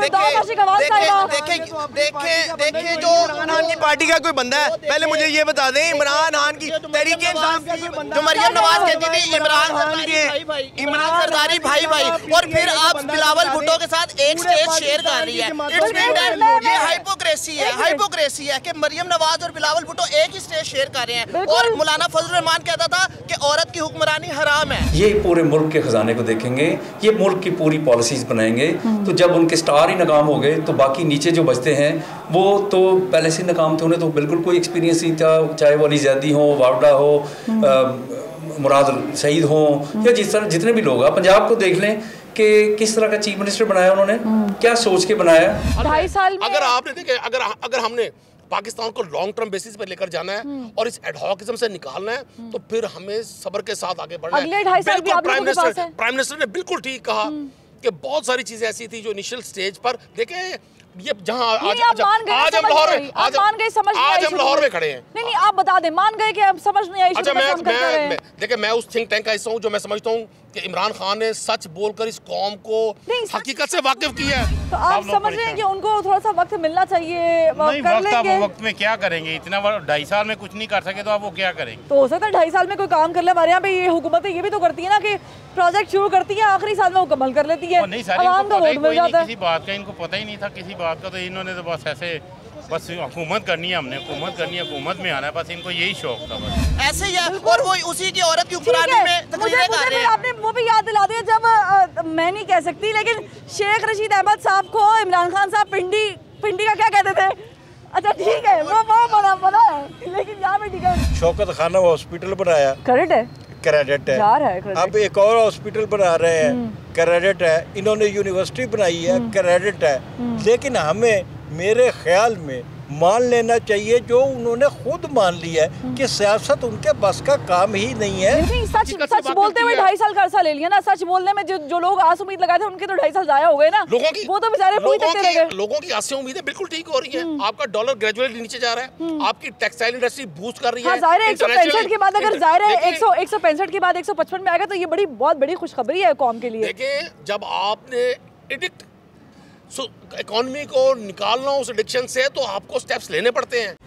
देखिए जो इमरान की पार्टी का कोई बंदा है, पहले मुझे ये बता दें, इमरान खान की तहरीके जो मरियम नवाज कहती थी इमरान खान के इमरान सरदारी भाई भाई, और फिर आप बिलावल भुट्टो के साथ एक स्टेज शेयर कर रही है। ये हाइपोक्रेसी है, हाइपोक्रेसी है कि मरियम नवाज और बिलावल भुट्टो एक ही स्टेज शेयर कर रहे हैं। और मौलाना फजल रहमान कहता था कि औरत की हुक्मरानी हराम है। ये पूरे मुल्क के खजाने को देखेंगे, ये मुल्क की पूरी पॉलिसीज बनाएंगे, तो जब उनके स्टार ही नाकाम हो गए तो बाकी नीचे जो बचते हैं वो तो पहले से नाकाम थे, उन्हें तो बिल्कुल कोई एक्सपीरियंस नहीं था, चाहे वो अली ज़ैदी हो, वावडा हो, मुराद सईद हो, या जिस तरह जितने भी लोग आप पंजाब को देख लें कि किस तरह का चीफ मिनिस्टर बनाया उन्होंने, क्या सोच के बनाया। ढाई साल में अगर आपने देखे, अगर अगर हमने पाकिस्तान को लॉन्ग टर्म बेसिस पर लेकर जाना है और इस एडहॉकिज्म से निकालना है तो फिर हमें सब्र के साथ आगे बढ़ना है। बिल्कुल प्राइम मिनिस्टर प्राइम मिनिस्टर ने बिल्कुल ठीक कहा कि बहुत सारी चीजें ऐसी थी जो इनिशियल स्टेज पर देखें, ये जहां आज आज आज हम लाहौर में आज मान गए, समझ आज हम लाहौर में खड़े हैं। नहीं नहीं आप बता दें, मान गए कि अब समझ नहीं आई। अच्छा मैं मैं देखिए मैं उस थिंक टैंक का हिस्सा हूं जो मैं समझता हूं कि इमरान खान ने सच बोलकर इस कौम को हकीकत से वाकिफ किया है। तो आप समझ रहे हैं कि उनको थोड़ा सा वक्त मिलना चाहिए, कर लेंगे। वक्त में क्या करेंगे, इतना ढाई साल में कुछ नहीं कर सके तो आप वो क्या करेंगे। तो हो सकता है ढाई साल में कोई काम कर ले। हमारे यहाँ पे ये हुकूमतें ये भी तो करती है ना कि प्रोजेक्ट शुरू करती है, आखिरी साल में मुकम्मल कर लेती है, आवाम का वोट मिल जाता है। किसी बात का इनको पता ही नहीं था किसी बात का, तो इन्होंने तो बस ऐसे बस हुकूमत करनी है, हमने हुकूमत करनी है, हुकूमत में आना है, बस इनको यही शौक था बस। ऐसे ही है और वो उसी की औरत की हुक्मरानी में तकरीरें कर रहे हैं। आपने वो भी याद दिला दिया जब आ, मैं नहीं कह सकती, लेकिन शेख रशीद अहमद साहब को इमरान खान साहब पिंडी पिंडी का क्या कहते थे। अच्छा ठीक है, वो वो बना बना है, लेकिन यहाँ पे ठीक है। शौकत खाना हॉस्पिटल बनाया, क्रेडिट है, क्रेडिट है, है अब एक और हॉस्पिटल बना रहे हैं, क्रेडिट है। इन्होंने यूनिवर्सिटी बनाई है, क्रेडिट है। लेकिन हमें मेरे ख्याल में मान लेना चाहिए जो उन्होंने खुद मान लिया है कि सियासत उनके बस का काम ही नहीं है। नहीं, सच सच बोलते हुए ढाई साल का अरसा ले लिया ना। सच बोलने में जो जो लोग आस उम्मीद लगाए थे उनके तो ढाई साल जाया हो गए ना। लोगों की वो तो बेचारे पूरी तक रह गए। लोगों की आसें उम्मीदें बिल्कुल ठीक हो रही हैं। आपका डॉलर ग्रेजुअली नीचे जा रहा है, आपकी टेक्सटाइल इंडस्ट्री बूस्ट कर रही है। जाहिर है एक सौ पैंसठ के बाद अगर जाहिर है एक सौ एक सौ पैंसठ के बाद एक सौ पचपन में आएगा तो ये बड़ी बहुत बड़ी खुशखबरी है कौम के लिए। देखिए जब आपने एडिक्ट सो इकोनॉमी को निकालना उस एडिक्शन से तो आपको स्टेप्स लेने पड़ते हैं।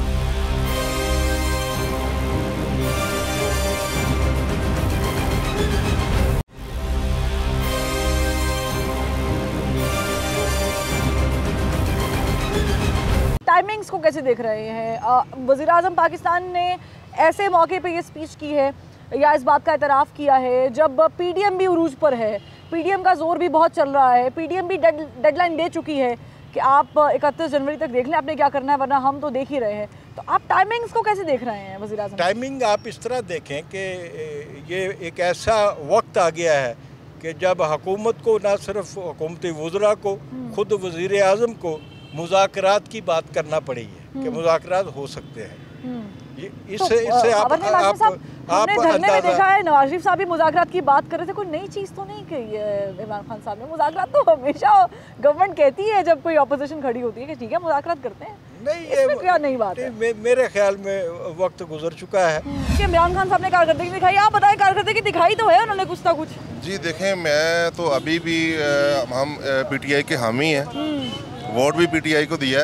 टाइमिंग्स को कैसे देख रहे हैं? वज़ीर आज़म पाकिस्तान ने ऐसे मौके पे ये स्पीच की है या इस बात का एतराफ़ किया है जब पीडीएम भी उरूज पर है, पीडीएम का जोर भी बहुत चल रहा है, पीडीएम भी डेड डेडलाइन दे चुकी है कि आप इकतीस जनवरी तक देख लें आपने क्या करना है, वरना हम तो देख ही रहे हैं। तो आप टाइमिंग्स को कैसे देख रहे हैं वज़ीर आज़म? टाइमिंग आप इस तरह देखें कि ये एक ऐसा वक्त आ गया है कि जब हुकूमत को ना सिर्फ हुकूमती वज़रा को, खुद वज़ीर आज़म को मुज़ाकरात की बात करना पड़ी है कि मुज़ाकरात हो सकते हैं। इससे इससे आप आप आपने धरने में देखा है नवाज शरीफ साहब भी मुज़ाकरात की बात कर रहे थे। कोई नई चीज़ तो नहीं कही है इमरान खान साहब ने। मुज़ाकरात तो हमेशा गवर्नमेंट कहती है जब कोई ऑपोजिशन खड़ी होती है कि ठीक है मुज़ाकरात करते हैं। नहीं ये क्या नई बात है? मे, मेरे ख्याल में वक्त गुजर चुका है कि इमरान खान साहब ने कारकर्दगी दिखाई। आप बताएं कारकर्दगी दिखाई तो है उन्होंने कुछ ना कुछ। जी देखें, मैं तो अभी भी हम पीटीआई के हामी हैं, वोट भी पीटीआई को दिया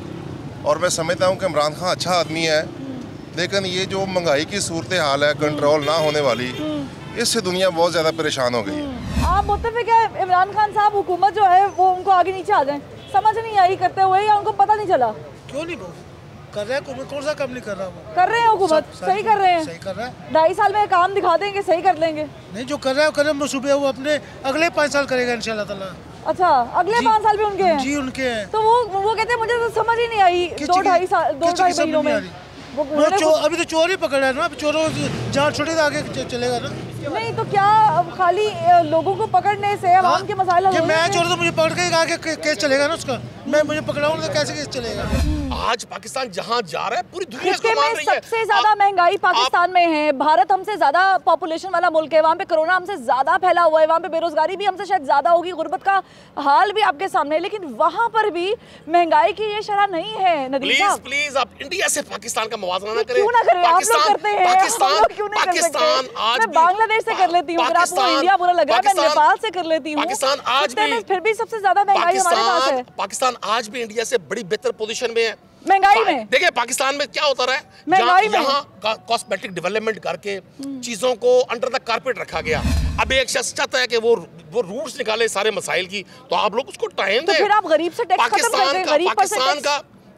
है और मैं समझता हूँ कि इमरान खान अच्छा आदमी है। लेकिन ये जो महंगाई की सूरत हाल है कंट्रोल ना होने वाली, इससे दुनिया बहुत ज़्यादा परेशान हो गई है। आप मुत्तफिक है इमरान खान साहब हुकूमत जो है वो उनको आगे नीचे आ जाए? समझ नहीं आई करते हुए या उनको पता नहीं चला? क्यों नहीं कर रहे हैं, कौन सा काम नहीं कर रहा वो? कर रहे हैं हुकूमत, सही कर रहे हैं, सही कर रहा है। ढाई साल में काम दिखा देंगे, सही कर लेंगे। नहीं जो कर रहा है वो कर रहे वो अपने अगले पाँच साल करेगा इंशाल्लाह ताला। अच्छा अगले पाँच साल भी उनके हैं? जी उनके हैं। तो वो वो कहते हैं मुझे तो समझ ही नहीं आई दो ढाई साल दो ढाई महीनों में वो चो, अभी तो चोर ही पकड़ा है ना, अभी चोरों जहाँ छोटे आगे चलेगा ना। नहीं तो क्या अब खाली लोगों को पकड़ने से अवाम के मसाइल हल होंगे? मैं चोर तो मुझे पकड़ के आगे केस चलेगा ना उसका। मैं मुझे पकड़ाऊँ तो कैसे केस चलेगा? आज पाकिस्तान जहाँ जा रहा है पूरी दुनिया इसको मान रही है। सबसे ज्यादा महंगाई पाकिस्तान में है। भारत हमसे ज्यादा पॉपुलेशन वाला मुल्क है, वहाँ पे कोरोना हमसे ज्यादा फैला हुआ है, वहाँ पे बेरोजगारी भी हमसे शायद ज्यादा होगी, गुर्बत का हाल भी आपके सामने है, लेकिन वहाँ पर भी महंगाई की ये शरह नहीं है। नदीम साहब प्लीज आप इंडिया से पाकिस्तान का मवाजना ना करें। क्यों ना करें? आप लोग करते हैं, पाकिस्तान क्यों नहीं कर सकते? आज मैं बांग्लादेश से कर लेती हूँ, अगर आपको इंडिया बुरा लग रहा है मैं नेपाल से कर लेती हूँ। पाकिस्तान आज भी फिर भी सबसे ज्यादा महंगाई हमारे पास है। पाकिस्तान आज भी इंडिया से बड़ी बेहतर पोजीशन में है महंगाई में। देखिए पाकिस्तान में क्या होता रहा है, यहाँ कॉस्मेटिक डेवलपमेंट करके चीजों को अंडर द कारपेट रखा गया। अब एक शख्स चाहता है कि वो वो रूट्स निकाले सारे मसाइल की, तो आप लोग उसको टाइम दें। तो फिर आप गरीब से टैक्स खत्म कर दें, गरीब पर से पाकिस्तान का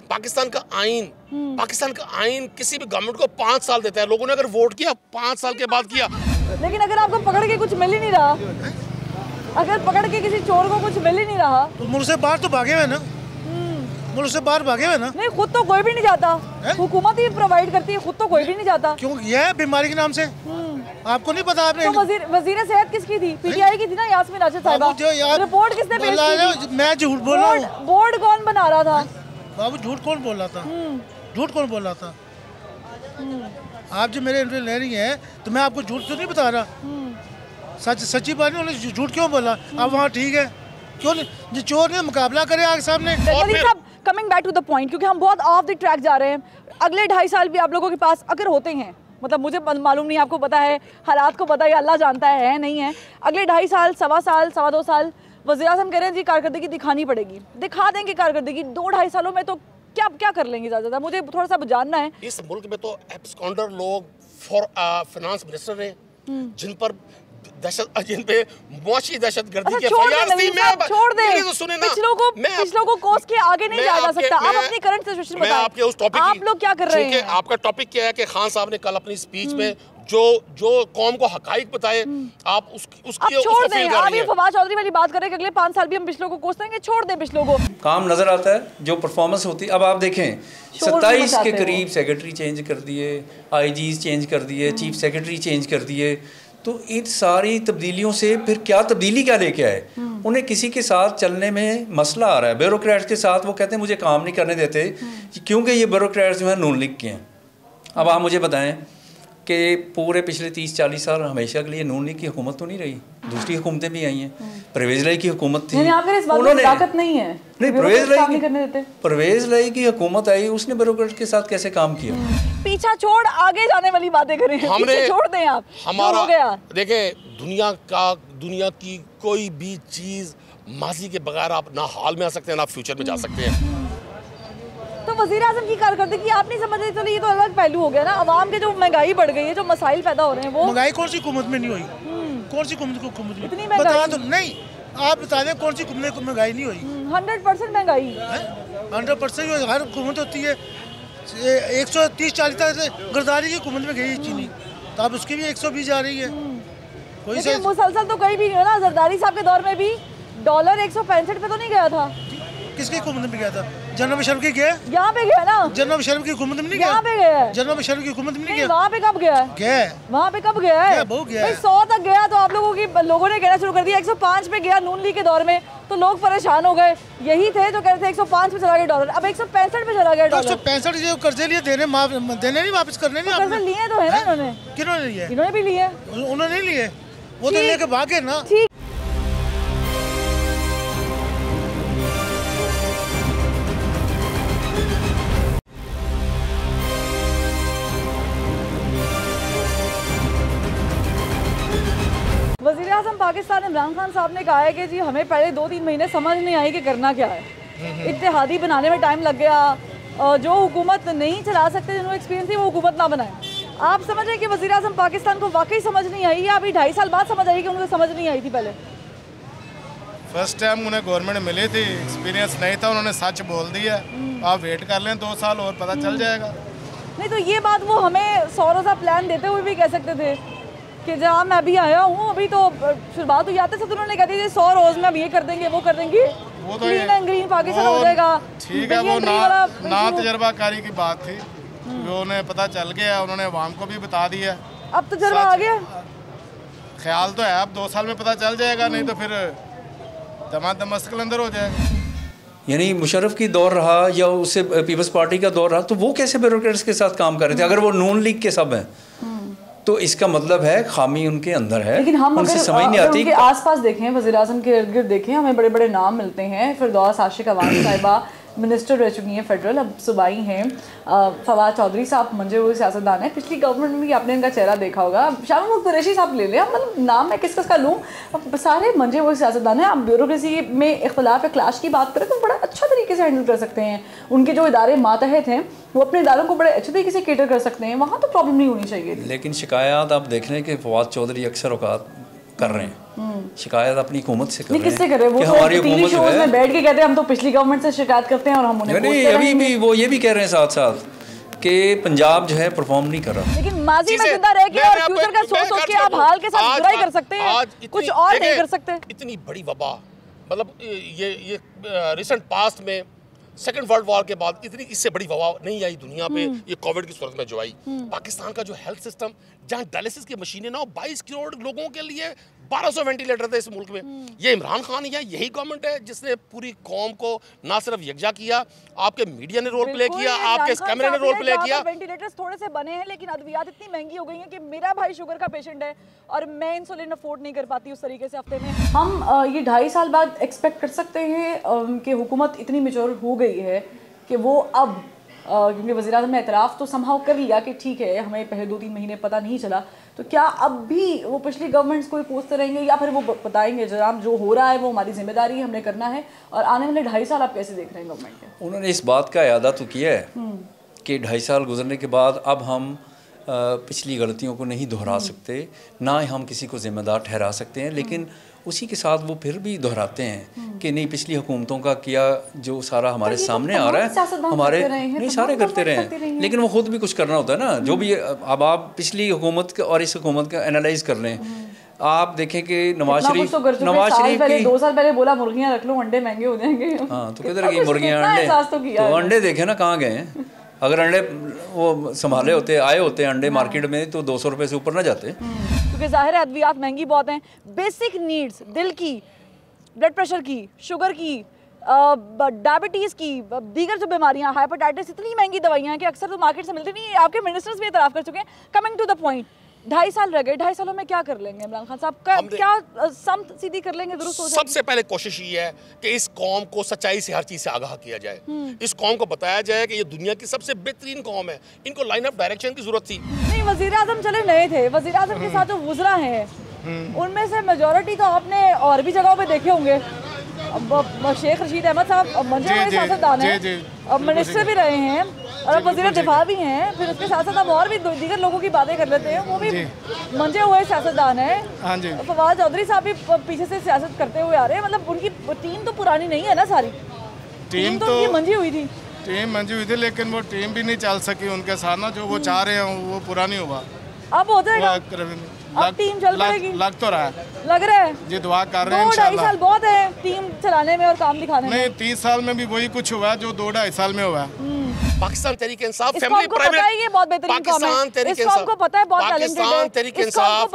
पाकिस्तान का आइन पाकिस्तान का आइन किसी भी गवर्नमेंट को पाँच साल देता है। लोगों ने अगर वोट किया पाँच साल के बाद किया, लेकिन अगर आपको पकड़ के कुछ मिल ही नहीं रहा, अगर पकड़ के किसी चोर को कुछ मिल ही नहीं रहा, तो मुल्क से बाहर तो भागे हुए ना, मुल्क से बाहर भागे हुए ना। नहीं, खुद तो कोई भी नहीं जाता, हुकूमत ही प्रोवाइड करती है, खुद तो कोई भी नहीं जाता। क्यों? यह बीमारी के नाम से आपको नहीं पता? आपने तो वजीर वजीर सेहत किसकी थी? पीटीआई की थी ना, यास्मीन राशिद साहिबा। रिपोर्ट किसने पेश की थी? मैं झूठ बोल रहा हूँ। बोर्ड कौन बना रहा था? बाबू झूठ कौन बोल रहा था? झूठ कौन बोल रहा था? आप जो मेरे इंटरव्यू ले रही हैं तो मैं आपको झूठ तो नहीं बता रहा, सच सच्ची बात नहीं। उन्होंने झूठ क्यों बोला? अब वहाँ ठीक है, क्यों नहीं? चोर ने मुकाबला करे आगे सामने। Coming back to the point, क्योंकि हम बहुत ऑफ द ट्रैक जा रहे हैं। अगले ढाई साल भी आप लोगों के पास अगर होते हैं, मतलब मुझे मालूम नहीं, आपको पता है, हालात को पता है, अल्लाह जानता है, है नहीं है, अगले ढाई साल, सवा साल, सवा दो साल, वज़ीर आज़म कह रहे हैं जी कारकर्दगी दिखानी पड़ेगी, दिखा देंगे कारकर्दगी। दो ढाई सालों में तो क्या क्या कर लेंगे? ज़्यादा मुझे थोड़ा सा जानना है। इस मुल्क में तो एब्सकॉन्डर लोग फॉर फाइनेंस मिनिस्टर हैं जिन पर दहशत, जिन पे मुआशी दहशत गर्दी के छोड़ दे, तो सुने ना, पिछलों को पिछलों को कोस के आगे नहीं जाया जा सकता। आप अपनी करंट सिचुएशन बताएं। मैं आपके उस टॉपिक आप लोग क्या कर रहे हैं? आपका टॉपिक क्या है कि खान साहब ने कल अपनी स्पीच में जो जो कौम को हकाइक बताए, आप उसकी उसकी छोड़ दें। आप ये फवाद चौधरी वाली बात करें कि अगले पाँच साल भी हम पिछलों को कोस देंगे, छोड़ दें पिछलों को। काम नजर आता है, जो परफॉर्मेंस होती है। अब आप देखें, सत्ताईस के करीब सेक्रेटरी चेंज कर दिए, आईजीज चेंज कर दिए, चीफ सेक्रेटरी चेंज कर दिए, तो इन सारी तब्दीलियों से फिर क्या तब्दीली क्या लेके आए? उन्हें किसी के साथ चलने में मसला आ रहा है। ब्यूरोक्रेट्स के साथ वो कहते हैं मुझे काम नहीं करने देते क्योंकि ये ब्यूरोक्रेट्स जो है नून लीग के हैं। अब आप मुझे बताएं कि पूरे पिछले तीस चालीस साल हमेशा के लिए नून लीग की हुकूमत तो नहीं रही, दूसरी हुकूमतें भी आई हैं। परवेज़ लाई की हुकूमत थी, उन्होंने ताकत नहीं है, नहीं परवेज़ लाई की परवेज़ लाई की हुकूमत आई, उसने ब्यूरोक्रेट के साथ कैसे काम किया? पीछा छोड़ आगे जाने वाली बातें करें, हमने छोड़ दें आप। हमारा हो गया, देखें दुनिया का दुनिया की कोई भी चीज़ माजी के बगैर आप ना हाल में आ सकते हैं ना फ्यूचर में जा सकते हैं। तो वज़ीर आज़म की कारकर्दगी आप नहीं समझ रहे? चलो ये तो अलग पहलू हो गया ना। अवाम के जो महंगाई बढ़ गई है, जो मसाइल पैदा हो रहे हैं, वो महंगाई कौन सी हुकूमत में नहीं हुई? कौन सी हुकूमत में? इतनी महंगाई तो नहीं, आप बता दें कौन सी हुकूमत में महंगाई नहीं हुई? हंड्रेड परसेंट महंगाई, हंड्रेड परसेंट हर हुकूमत होती है। एक सौ तीस चालीस तक गिरदारी की हुकूमत में गई चीनी, तो अब उसकी भी एक सौ बीस जा रही है। कोई से मुसलसल तो कहीं भी नहीं है ना। जरदारी साहब के दौर में भी डॉलर एक सौ पैंसठ पे तो नहीं गया था। किसकी हुकूमत में गया था? जनरल मुशर्रफ की गया, यहाँ पे गया ना। जनरल मुशर्रफ की हुकूमत में नहीं गया, यहाँ पे गया। जनरल मुशर्रफ की हुकूमत में नहीं गया। वहाँ पे कब गया है? गया वहाँ पे कब गया है? बहुत गया है। सौ तक गया तो आप लोगों की लोगों ने कहना शुरू कर दिया एक सौ पाँच पे गया नून लीग के दौर में, तो लोग परेशान हो गए। यही थे जो कह रहे थे एक सौ पाँच पे चला गया डॉलर, अब एक सौ पैंसठ पे चला गया डॉलर। एक सौ पैंसठ जो कर्जे लिए देने देने नहीं वापस करने नहीं, कर्जे लिए तो है ना इन्होंने। किन्होंने लिए? इन्होंने भी लिए, उन्होंने नहीं लिए, वो तो लेके भागे ना। ठीक। वज़ीर आज़म पाकिस्तान इमरान खान साहब ने कहा है कि जी हमें पहले दो तीन महीने समझ नहीं आई कि करना क्या है, इत्तेहादी बनाने में टाइम लग गया, जो हुकूमत नहीं चला सकते, जिनको एक्सपीरियंस थी, वो हुकूमत ना बनाए। आप समझ रहे हैं कि वज़ीर आज़म पाकिस्तान को वाकई समझ नहीं आई, या अभी ढाई साल बाद समझ आई कि उनको समझ नहीं आई थी? पहले फर्स्ट टाइम उन्हें गवर्नमेंट मिली थी, एक्सपीरियंस नहीं था, उन्होंने सच बोल दिया। आप वेट कर लें दो साल और पता चल जाएगा। नहीं तो ये बात वो हमें सौ रोज़ा प्लान देते हुए भी कह सकते थे कि जहाँ मैं अभी आया हूँ, अभी तो शुरुआत हुई आते से तो उन्होंने कहते थे सौ रोज़ में हम ये कर देंगे वो कर देंगे, वो तो ग्रीन एंड ग्रीन पाकिस्तान हो जाएगा। ठीक है, वो ना ना तजर्बाकारी की बात थी, वो उन्हें पता चल गया, उन्होंने अवाम को भी बता दिया। अब तजर्बा आ गया, ख्याल तो है अब दो साल में पता चल जाएगा, नहीं तो फिर जमात दमस्क अंदर हो जाएगा। यानी मुशर्रफ की दौर रहा या उससे पीपल्स पार्टी का दौर रहा, तो वो कैसे ब्यूरोक्रेट्स के साथ काम कर रहे थे? अगर वो नून लीग के सब हैं तो इसका मतलब है खामी उनके अंदर है। लेकिन हम उनसे अगर, समझ नहीं आती। उनके आसपास देखें, वज़ीर आज़म के इर्द गिर्द देखें, हमें बड़े बड़े नाम मिलते हैं। फिरदौस आशिक अवानी साहिबा मिनिस्टर रह चुकी हैं फेडरल, अब सूबाई हैं। फवाद चौधरी साहब मंजे हुए सियासतदान हैं, पिछली गवर्नमेंट में भी आपने इनका चेहरा देखा होगा। शाह महमूद कुरैशी साहब ले लें, मतलब नाम मैं किस किस का लूँ, सारे मंजे हुए सियासतदान हैं। आप ब्यूरोक्रेसी में इख्तलाफ या क्लाश की बात करें तो बड़ा अच्छा तरीके से हैंडल कर सकते हैं। उनके जो इदारे मातहत हैं वो अपने इदारों को बड़े अच्छे तरीके से केटर कर सकते हैं, वहाँ तो प्रॉब्लम नहीं होनी चाहिए। लेकिन शिकायत आप देख रहे हैं कि फवाद चौधरी अक्सर औकात कर रहे हैं, शिकायत अपनी हुकूमत से कर रहे हैं। किससे कर रहे हैं? वो कि तो हमारी टीवी हुकूमत शोज है में बैठ के कहते हैं हम तो पिछली गवर्नमेंट से शिकायत करते हैं और हम उन्हें नहीं, अभी भी वो ये भी कह रहे हैं साथ साथ कि पंजाब जो है परफॉर्म नहीं कर रहा। लेकिन माजी में जिंदा रह के और फ्यूचर का सोच सोच के आप हाल के साथ बुराई कर सकते हैं, कुछ और नहीं कर सकते। इतनी बड़ी वबा, मतलब ये ये रिसेंट पास्ट में सेकेंड वर्ल्ड वॉर के बाद इतनी इससे बड़ी वबा नहीं आई दुनिया पे, ये कोविड की सूरत में जो आई। पाकिस्तान का जो हेल्थ सिस्टम, जहाँ डायलिसिस की मशीनें ना हो, बाईस करोड़ लोगों के लिए बारह सौ वेंटिलेटर थे इस मुल्क में। ये इमरान खान है, यही गवर्नमेंट है जिसने पूरी कौम को ना सिर्फ यकजा किया, आपके मीडिया ने रोल प्ले किया, आपके कैमरे ने रोल प्ले किया। वेंटिलेटर्स थोड़े से बने हैं लेकिन अद्वियात इतनी महंगी हो गई है कि मेरा भाई शुगर का पेशेंट है और मैं इंसुलिन अफोर्ड नहीं कर पाती उस तरीके से हफ्ते में। हम ये ढाई साल बाद एक्सपेक्ट कर सकते हैं कि हुकूमत इतनी मेच्योर हो गई है कि वो अब, क्योंकि वज़ीर-ए-आज़म ने एतराफ़ तो संभाव कर लिया कि ठीक है हमें पहले दो तीन महीने पता नहीं चला, तो क्या अब भी वो पिछली गवर्नमेंट्स को कोसते रहेंगे या फिर वो बताएंगे जनाब जो हो रहा है वो हमारी जिम्मेदारी है, हमने करना है? और आने वाले ढाई साल आप कैसे देख रहे हैं गवर्नमेंट के? उन्होंने इस बात का इरादा तो किया है कि ढाई साल गुजरने के बाद अब हम पिछली गलतियों को नहीं दोहरा सकते, ना ही हम किसी को जिम्मेदार ठहरा सकते हैं, लेकिन उसी के साथ वो फिर भी दोहराते हैं कि नहीं पिछली हुकूमतों का किया जो सारा हमारे सामने आ रहा है, हमारे नहीं सारे करते रहे हैं, लेकिन वो खुद भी कुछ करना होता है ना। जो भी अब आप पिछली हुकूमत और इस हुकूमत का एनालाइज कर लें, आप देखें कि नवाज शरीफ नवाज शरीफ की दो साल पहले बोला मुर्गियां रख लो अंडे महंगे हो जाएंगे। हाँ तो किधर गई मुर्गियां अंडे? तो अंडे देखे ना कहाँ गए हैं। अगर अंडे वो संभाले होते आए होते अंडे मार्केट में तो दो सौ रुपये से ऊपर ना जाते, क्योंकि जाहिर है अद्वियात महंगी बहुत हैं। बेसिक नीड्स, दिल की, ब्लड प्रेशर की, शुगर की, डायबिटीज़ की, दीगर जो बीमारियां, हाइपेटाइटिस, इतनी महंगी दवाइयां हैं कि अक्सर तो मार्केट से मिलती नहीं। आपके मिनिस्टर्स भी एतराफ़ कर चुके हैं। कमिंग टू द पॉइंट, ढाई साल रह गए, ढाई सालों में क्या कर लेंगे इमरान खान साहब? का, क्या समत सीधी कर लेंगे? दुरुस्त हो जाएगी? सबसे पहले कोशिश ये है कि इस कौम को सच्चाई से हर चीज़ से आगाह किया जाए, इस कौम को बताया जाए कि ये दुनिया की सबसे बेहतरीन कौम है, इनको लाइन ऑफ डायरेक्शन की जरूरत थी। नहीं, वज़ीर-ए-आज़म चले नए थे, वज़ीर-ए-आज़म के साथ जो वुज़रा हैं उनमें से मेजॉरिटी तो आपने और भी जगहों पे देखे होंगे। अब शेख रशीद अहमद साहब मंजे हुए सियासतदान हैं, अब मिनिस्टर भी रहे हैं और अब वज़ीर दिफा भी हैं, फिर उसके साथ साथ हम और भी दीगर लोगों की बातें कर लेते हैं, वो भी मंजे हुए सियासतदान हैं। फवाद चौधरी साहब भी पीछे से सियासत करते हुए आ रहे हैं, मतलब उनकी टीम तो पुरानी नहीं है ना, सारी टीम तो उनकी मंजी हुई थी टीम मंजी हुई थी लेकिन वो टीम भी नहीं चल सकी उनके साथ ना, जो वो चाह रहे हैं वो पूरा नहीं हुआ। अब हो जाएगा, अब टीम चल पड़ेगी, लग तो रहा है, लग रहा है जी दुआ कर रहे हैं। दो ढाई साल बहुत है टीम चलाने में और काम दिखाने में। नहीं, तीस साल में भी वही कुछ हुआ जो दो ढाई साल में हुआ है। पाकिस्तान तहरीक इंसाफ फैमिली प्राइवेट बहुत बेहतरीन काम है, इसको हमको पता है, बहुत टैलेंटेड है, Pakistan Tehreek Insaf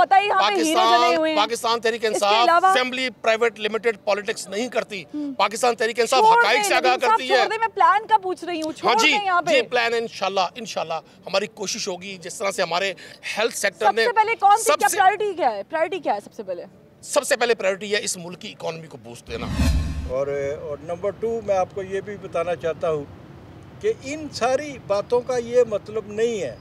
Pakistan Tehreek Insaf family private limited politics नहीं करती, पाकिस्तान तहरीक इंसाफ हकाइक से आगाह करती है। मैं प्लान का पूछ रही हूँ। हाँ जी, ये प्लान इंशाल्लाह इंशाल्लाह हमारी कोशिश होगी, जिस तरह से हमारे हेल्थ सेक्टर ने सबसे पहले कौन सी क्या प्रायोरिटी क्या है? प्रायोरिटी क्या है सबसे पहले? सबसे पहले प्रायोरिटी है इस मुल्क की इकोनॉमी को बूस्ट देना, और और नंबर टू मैं आपको ये भी बताना चाहता हूँ कि इन सारी बातों का ये मतलब नहीं है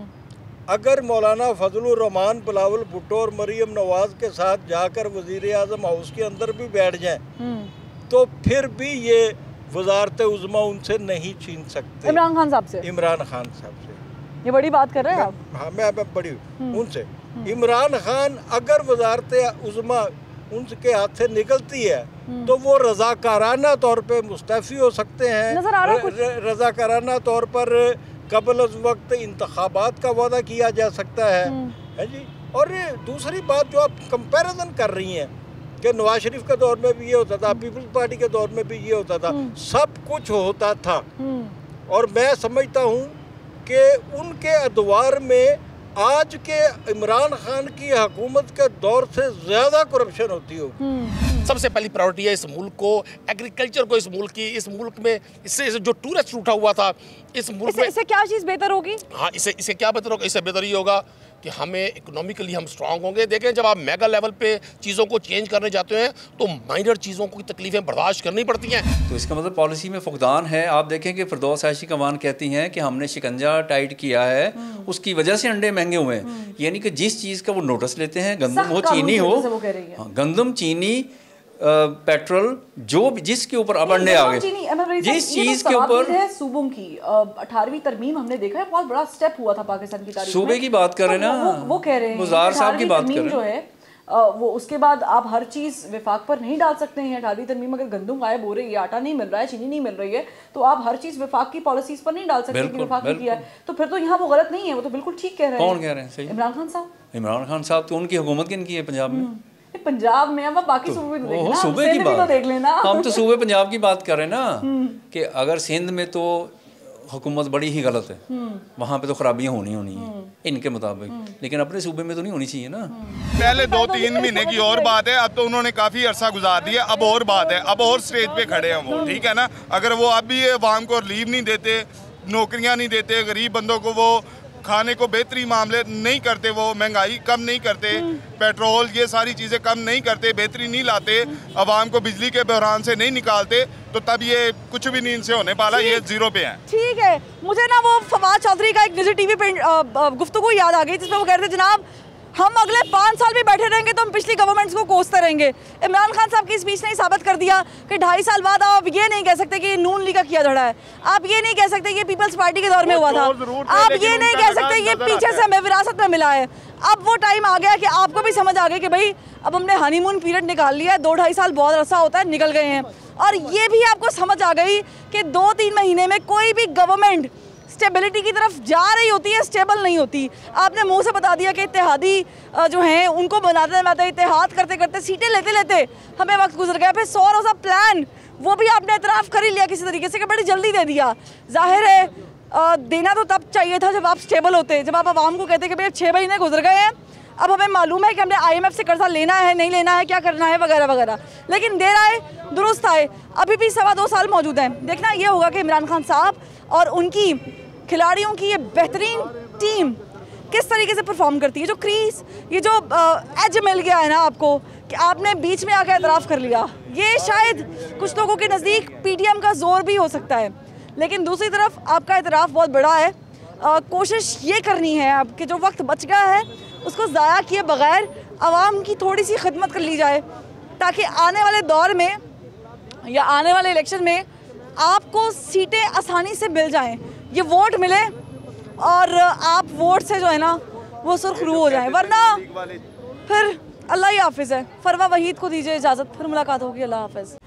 अगर मौलाना फजलुर रहमान, बिलावल भुट्टो और मरियम नवाज के साथ जाकर वज़ीर आज़म हाउस के अंदर भी बैठ जाएं तो फिर भी ये वजारत उज़्मा उनसे नहीं छीन सकते। इमरान खान साहब से इमरान खान साहब से ये बड़ी बात कर रहे हैं आप? हाँ, मैं मैं बड़ी उनसे इमरान खान अगर वजारत उज़्मा उनके हाथ से निकलती है तो वो रज़ाकाराना तौर पे मुस्तफ़ी हो सकते हैं, रज़ाकाराना तौर पर कबल अज़ वक्त इंतखाबात का वादा किया जा सकता है, है जी। और दूसरी बात जो आप कंपैरिजन कर रही हैं कि नवाज शरीफ के दौर में भी ये होता था, पीपल्स पार्टी के दौर में भी ये होता था, सब कुछ होता था, और मैं समझता हूँ कि उनके अदवार में आज के इमरान खान की हुकूमत के दौर से ज़्यादा करप्शन होती होगी। सबसे पहली प्रायोरिटी है इस मुल्क को, एग्रीकल्चर को, इस मुल्क की, इस मुल्क में इससे जो टूरिस्ट उठा हुआ था इस मुल्क इसे, में इससे क्या चीज़ बेहतर होगी? हाँ, इसे इसे क्या बेहतर होगा? इससे बेहतर ये होगा कि हमें इकोनॉमिकली हम स्ट्रांग होंगे। देखें, जब आप मेगा लेवल पे चीज़ों को चेंज करने जाते हैं तो माइनर चीज़ों की तकलीफें बर्दाश्त करनी पड़ती हैं। तो इसका मतलब पॉलिसी में फुकदान है। आप देखें कि फिरदौस आयशी कमान कहती हैं कि हमने शिकंजा टाइट किया है, उसकी वजह से अंडे महंगे हुए हैं। यानी कि जिस चीज़ का वो नोटिस लेते हैं, गंदम हो, चीनी हो, हाँ, गंदम, चीनी, पेट्रोल, जो जिसके ऊपर अब अंडे आ गए, जिस चीज के ऊपर है सूबों की अठारहवीं तरमीम हमने देखा है, बहुत बड़ा स्टेप हुआ था पाकिस्तान की तारीख में। सूबे की बात कर रहे हैं ना, वो, वो कह रहे हैं गुजार साहब की बात कर रहे हैं, जो है वो उसके बाद आप हर चीज़ विफाक पर नहीं डाल सकते हैं। अठारहवीं तरमीम अगर गंदम गायब हो रही है, आटा नहीं मिल रहा है, चीनी नहीं मिल रही है, तो आप हर चीज़ विफाक की पॉलिसीज पर नहीं डाल सकते कि विफाक ने किया है। तो फिर तो यहाँ वो गलत नहीं है, वो तो बिल्कुल ठीक कह रहे हैं। कौन कह रहे हैं? सही इमरान खान साहब। इमरान खान साहब तो उनकी हुकूमत किन की है पंजाब में? पंजाब में, अब बाकी सूबे में तो सूबे की बात देख लेना। हम तो सूबे पंजाब की बात कर रहे हैं ना, कि अगर सिंध में तो हुकूमत बड़ी ही गलत है, वहाँ पे तो खराबियाँ होनी होनी है इनके मुताबिक, लेकिन अपने सूबे में तो नहीं होनी चाहिए ना। पहले दो तीन महीने की और बात है, अब तो उन्होंने काफ़ी अरसा गुजार दिया, अब और बात है, अब और स्टेज पे खड़े हैं वो, ठीक है ना। अगर वो अब भी अवाम को रिलीव नहीं देते, नौकरियाँ नहीं देते, गरीब बंदों को वो खाने को बेहतरी मामले नहीं करते, वो महंगाई कम नहीं करते, पेट्रोल ये सारी चीज़ें कम नहीं करते, बेहतरी नहीं लाते, अवाम को बिजली के बहरान से नहीं निकालते, तो तब ये कुछ भी नहीं इनसे होने वाला, ये जीरो पे है। ठीक है, मुझे ना वो फवाद चौधरी का एक निजी टीवी पे गुफ्तगू याद आ गई, जिसमें वो कह रहे थे जनाब हम अगले पाँच साल भी बैठे रहेंगे तो हम पिछली गवर्नमेंट्स को कोसते रहेंगे। इमरान खान साहब की स्पीच ने साबित कर दिया कि ढाई साल बाद आप ये नहीं कह सकते कि नून लीग का किया धड़ा है, आप ये नहीं कह सकते ये पीपल्स पार्टी के दौर में हुआ था, आप ये नहीं कह सकते ये पीछे से हमें विरासत में मिला है। अब वो टाइम आ गया कि आपको भी समझ आ गई कि भाई अब हमने हनीमून पीरियड निकाल लिया है, दो ढाई साल बहुत अरसा होता है, निकल गए हैं। और ये भी आपको समझ आ गई कि दो तीन महीने में कोई भी गवर्नमेंट स्टेबिलिटी की तरफ जा रही होती है, स्टेबल नहीं होती। आपने मुंह से बता दिया कि इत्तेहादी जो हैं उनको बनाते बनाते इत्तेहाद करते करते सीटें लेते लेते हमें वक्त गुजर गया। फिर सौ रोज़ा प्लान वो भी आपने एतराफ़ कर ही लिया किसी तरीके से कि बड़ी जल्दी दे दिया। जाहिर है आ, देना तो तब चाहिए था जब आप स्टेबल होते, जब आप आवाम को कहते कि भाई छः महीने गुजर गए हैं, अब हमें मालूम है कि हमने आई एम एफ से कर्जा लेना है नहीं लेना है, क्या करना है वगैरह वगैरह। लेकिन देर आए दुरुस्त आए, अभी भी सवा दो साल मौजूद हैं। देखना ये होगा कि इमरान खान साहब और उनकी खिलाड़ियों की ये बेहतरीन टीम किस तरीके से परफॉर्म करती है। जो क्रीज, ये जो एज मिल गया है ना आपको कि आपने बीच में आकर एतराफ़ कर लिया, ये शायद कुछ लोगों के नज़दीक पीटीएम का जोर भी हो सकता है, लेकिन दूसरी तरफ आपका एतराफ़ बहुत बड़ा है। आ, कोशिश ये करनी है आपके जो वक्त बच गया है उसको ज़ाया किए बगैर आवाम की थोड़ी सी खिदमत कर ली जाए, ताकि आने वाले दौर में या आने वाले इलेक्शन में आपको सीटें आसानी से मिल जाएं, ये वोट मिले और आप वोट से जो है ना वो सुरखरू हो जाएं, वरना फिर अल्लाह ही हाफिज़ है। फरवा वहीद को दीजिए इजाज़त, फिर मुलाकात होगी। अल्लाह हाफिज़।